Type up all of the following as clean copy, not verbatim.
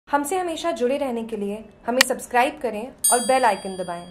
हमसे हमेशा जुड़े रहने के लिए हमें सब्सक्राइब करें और बेल आइकन दबाएं।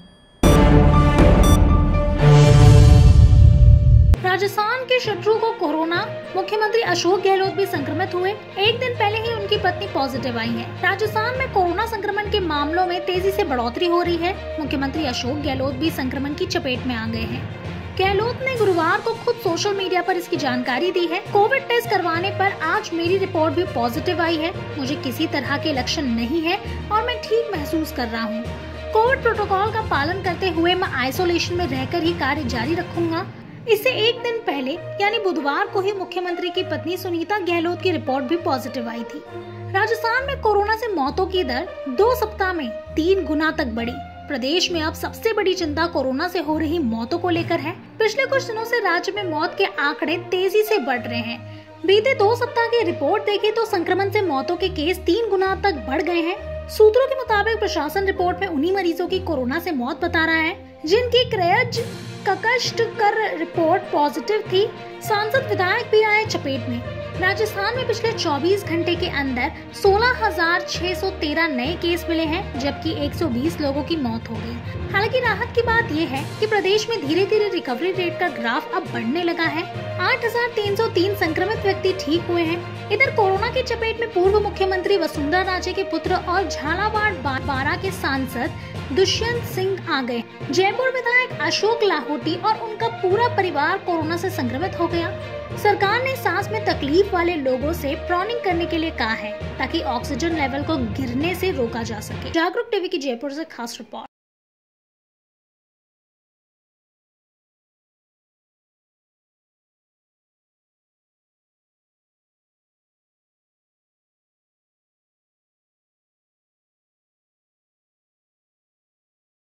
राजस्थान के शत्रु को कोरोना, मुख्यमंत्री अशोक गहलोत भी संक्रमित हुए। एक दिन पहले ही उनकी पत्नी पॉजिटिव आई है। राजस्थान में कोरोना संक्रमण के मामलों में तेजी से बढ़ोतरी हो रही है। मुख्यमंत्री अशोक गहलोत भी संक्रमण की चपेट में आ गए हैं। गहलोत ने गुरुवार को खुद सोशल मीडिया पर इसकी जानकारी दी है। कोविड टेस्ट करवाने पर आज मेरी रिपोर्ट भी पॉजिटिव आई है। मुझे किसी तरह के लक्षण नहीं है और मैं ठीक महसूस कर रहा हूँ। कोविड प्रोटोकॉल का पालन करते हुए मैं आइसोलेशन में रहकर ही कार्य जारी रखूंगा। इससे एक दिन पहले यानी बुधवार को ही मुख्यमंत्री की पत्नी सुनीता गहलोत की रिपोर्ट भी पॉजिटिव आई थी। राजस्थान में कोरोना से मौतों की दर 2 सप्ताह में 3 गुना तक बढ़ी। प्रदेश में अब सबसे बड़ी चिंता कोरोना से हो रही मौतों को लेकर है। पिछले कुछ दिनों से राज्य में मौत के आंकड़े तेजी से बढ़ रहे हैं। बीते 2 सप्ताह की रिपोर्ट देखें तो संक्रमण से मौतों के केस 3 गुना तक बढ़ गए हैं। सूत्रों के मुताबिक प्रशासन रिपोर्ट में उन्हीं मरीजों की कोरोना से मौत बता रहा है जिनकी क्रयज ककष्ट कर रिपोर्ट पॉजिटिव थी। सांसद विधायक भी आए चपेट में। राजस्थान में पिछले 24 घंटे के अंदर 16,613 नए केस मिले हैं, जबकि 120 लोगों की मौत हो गई। हालांकि राहत की बात यह है कि प्रदेश में धीरे धीरे रिकवरी रेट का ग्राफ अब बढ़ने लगा है। 8,303 संक्रमित व्यक्ति ठीक हुए हैं। इधर कोरोना की चपेट में पूर्व मुख्यमंत्री वसुंधरा राजे के पुत्र और झालावाड़ बारा के सांसद दुष्यंत सिंह आ गए। जयपुर विधायक अशोक लाहोटी और उनका पूरा परिवार कोरोना से संक्रमित हो गया। सरकार ने सांस में तकलीफ वाले लोगों से प्रॉनिंग करने के लिए कहा है ताकि ऑक्सीजन लेवल को गिरने से रोका जा सके। जागरूक टीवी की जयपुर से खास रिपोर्ट।